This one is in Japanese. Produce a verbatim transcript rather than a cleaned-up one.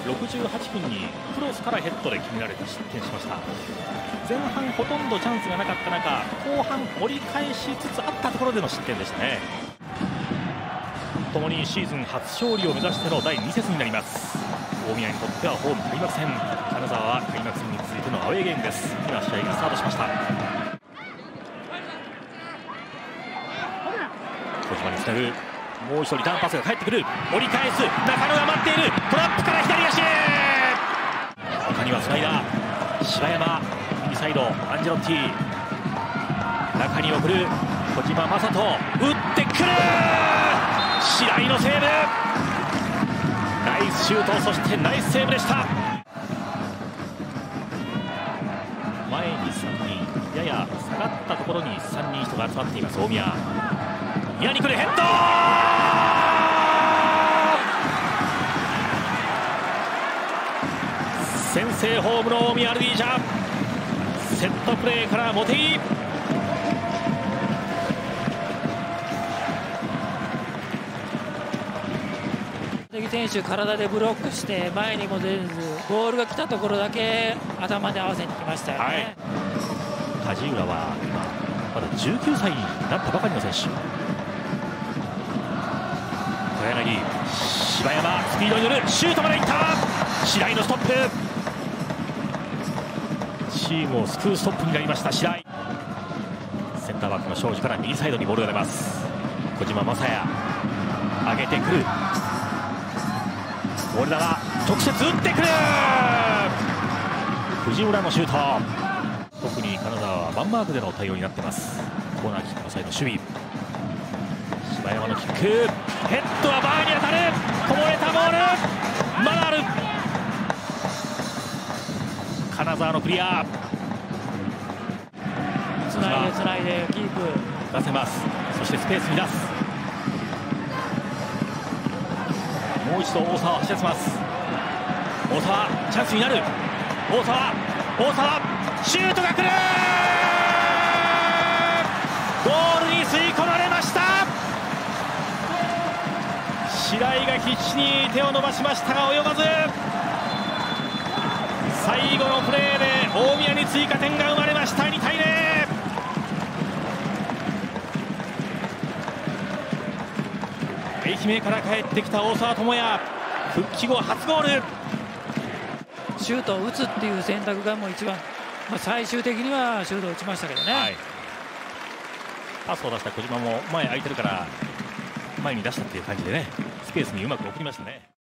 ろくじゅうはちふんにクロスからヘッドで決められて失点しました。前半ほとんどチャンスがなかった中、後半折り返しつつあったところでの失点でしたね。ともにシーズン初勝利を目指してのだいに節になります。大宮にとってはホーム開幕戦、金沢は開幕戦に続いてのアウェーゲームです。今試合がスタートしました。小島につなぐ、もう一度リターンパスが返ってくる、折り返す、中野が待っている、トラップから左足、他にはスライダー、柴山右サイド、アンジェロッティ中に送る、小島正人打ってくる、白井のセーブ、ナイスシュート、そしてナイスセーブでした。前にさんにん、やや下がったところにさんにん人が集まっています大宮。宮に来るヘッド、先制ホームの大宮アルディージャ、セットプレーから茂木、 茂木選手、体でブロックして前にも出ず、ボールが来たところだけ頭で合わせにきましたよね。 はい、梶浦は今まだじゅうきゅうさいになったばかりの選手。小柳、柴山スピードに乗る、シュートまでいった、白井のストップ、チームを救うストップになりました白井。センターバックの庄司から右サイドにボールが出ます。小島正也上げてくる、ボール球直接打ってくる、藤浦のシュート。特に金沢はマンマークでの対応になっています。コーナーキックのサイド守備、柴山のキック、ヘッドはバーに当たる、こぼれたボール、まだある、金沢のクリア、 つないでつないでキープ出せます。そしてスペースに出す、もう一度大沢を走らせます。大沢チャンスになる、大沢大沢シュートが来る、ゴールに吸い込まれました。白井が必死に手を伸ばしましたが及ばず、最後のプレーで大宮に追加点が生まれました。にたいゼロ、愛媛から帰ってきた大沢智也、復帰後初ゴール。 シュートを打つっていう選択がもう一番、まあ、最終的にはシュートを打ちましたけどね、はい、 パスを出した小島も前空いてるから前に出したっていう感じでね、スペースにうまく送りましたね。